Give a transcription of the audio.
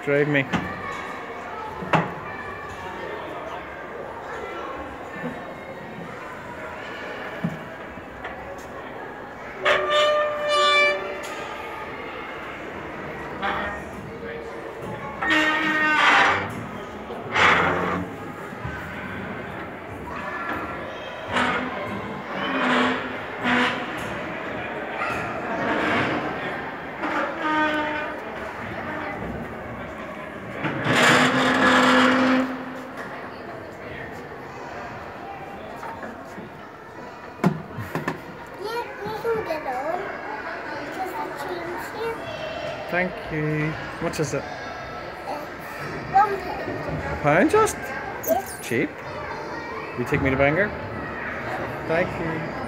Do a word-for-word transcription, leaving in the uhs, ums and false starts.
Drive me. Thank you. How much is it? Uh, one pound. A pound just? Yes. Cheap. You take me to Bangor? Thank you.